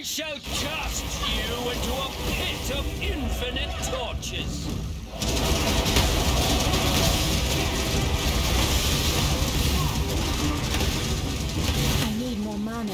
shall cast you into a pit of infinite torches. I need more mana.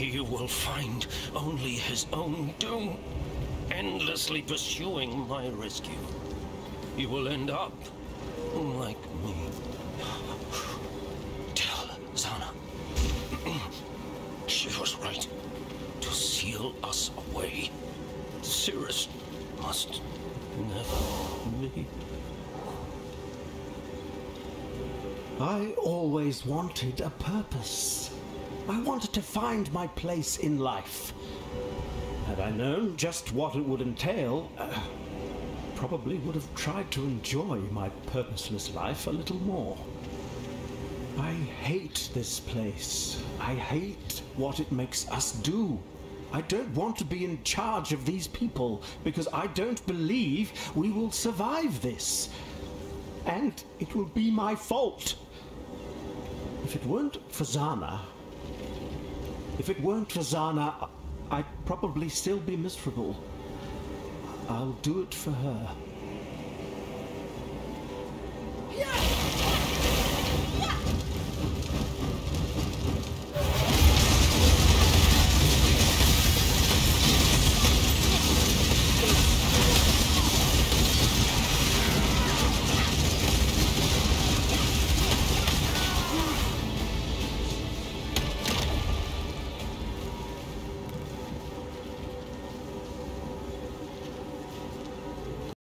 He will find only his own doom, endlessly pursuing my rescue. He will end up like me. Tell Zana. She was right to seal us away. Cirrus must never be. I always wanted a purpose. I wanted to find my place in life. Had I known just what it would entail, probably would have tried to enjoy my purposeless life a little more. I hate this place. I hate what it makes us do. I don't want to be in charge of these people because I don't believe we will survive this. And it will be my fault. If it weren't for Zana, I'd probably still be miserable. I'll do it for her.